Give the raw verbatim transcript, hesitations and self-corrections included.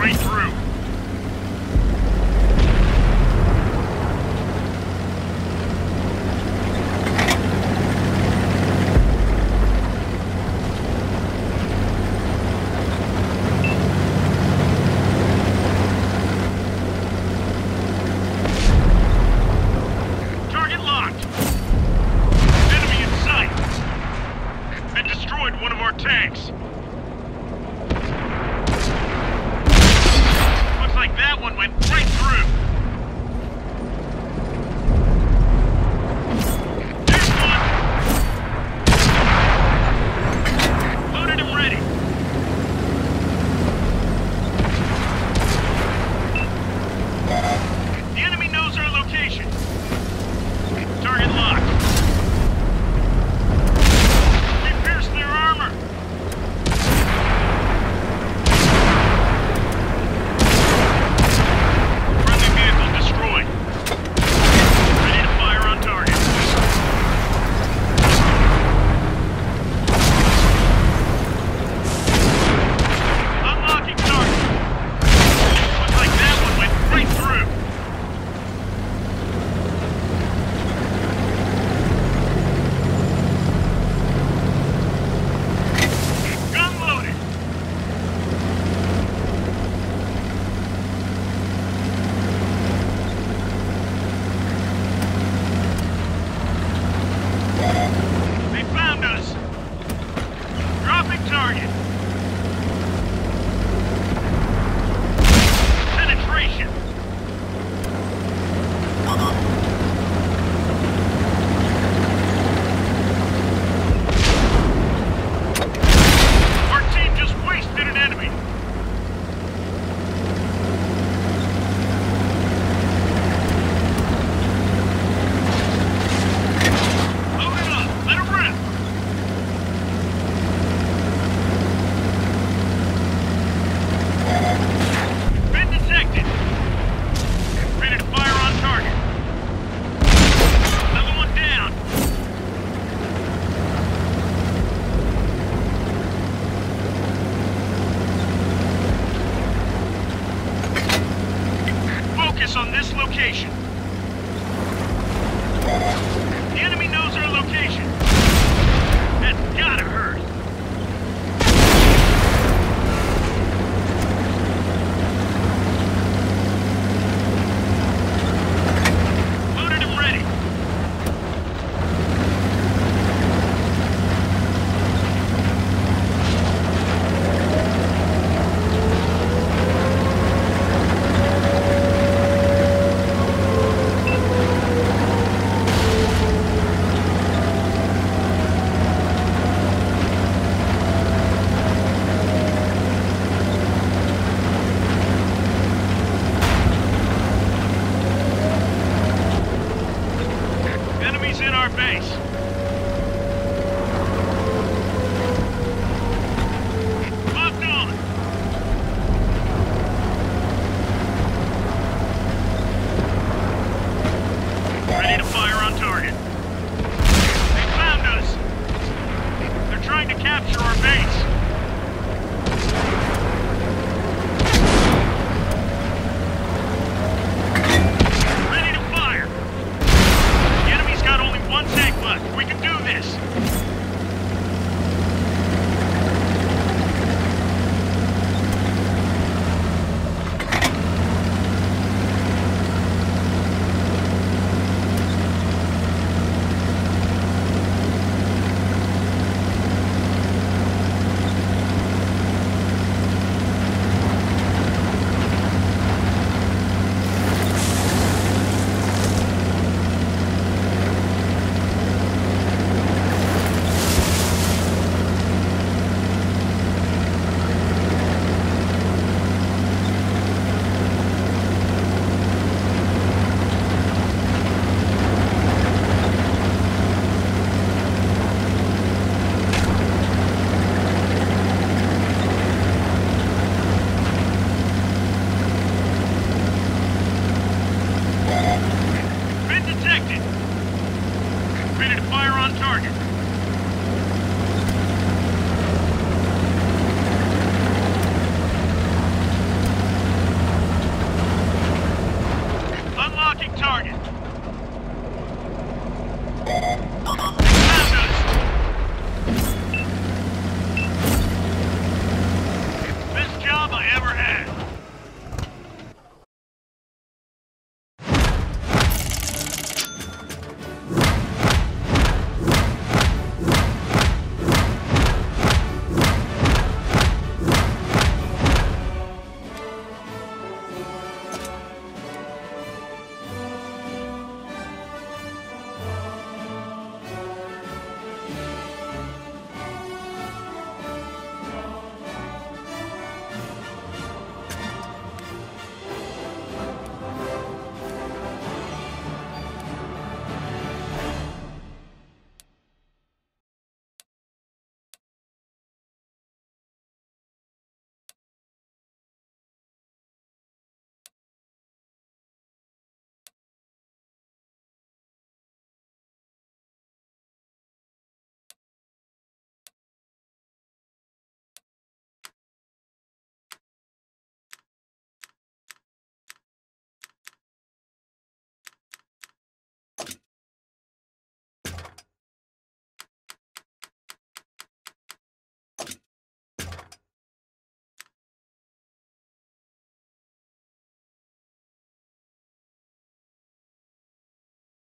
right through. Target locked. Enemy in sight. They destroyed one of our tanks. Looks like that one went right through. There's one. Loaded and ready. The enemy knows our location. Target locked. We pierced their armor. Friendly vehicle destroyed. Ready to fire on target. Unlocking target. Looks like that one went right through. Gun loaded. They found us. Dropping target. Penetration. Our team just wasted an enemy. Load it up. Let it rip. Been detected. Ready to fire on target. Another one down. Focus on this location. The enemy knows our location. That's gotta hurt. Loaded and ready. Enemies in our base. Locked on. Ready to fire on target. They found us. They're trying to capture our base. Ready to fire. The enemy's got only one tank left. We can do this. Been detected. Ready to fire on target.